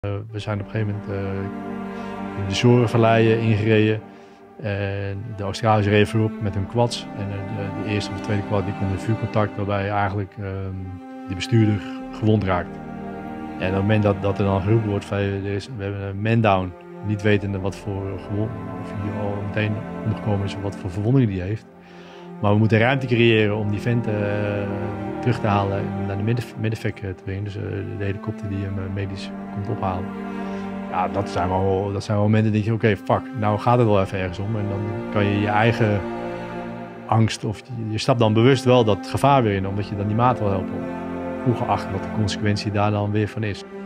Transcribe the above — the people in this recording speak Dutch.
We zijn op een gegeven moment in de Zorenvallei ingereden. De Australiërs reden voorop met hun quads. En de eerste of de tweede quad die komt in vuurcontact, waarbij eigenlijk die bestuurder gewond raakt. En op het moment dat er dan geroepen wordt, we hebben een man-down, niet wetende wat voor gewond, of hij al meteen omgekomen is of wat voor verwondingen die heeft. Maar we moeten ruimte creëren om die vent terug te halen en naar de middenvek te brengen. Dus de helikopter die hem medisch komt ophalen. Ja, dat zijn wel momenten dat je oké, fuck, nou gaat het wel even ergens om. En dan kan je je eigen angst, of je stapt dan bewust wel dat gevaar weer in, omdat je dan die maat wil helpen. Ongeacht wat de consequentie daar dan weer van is.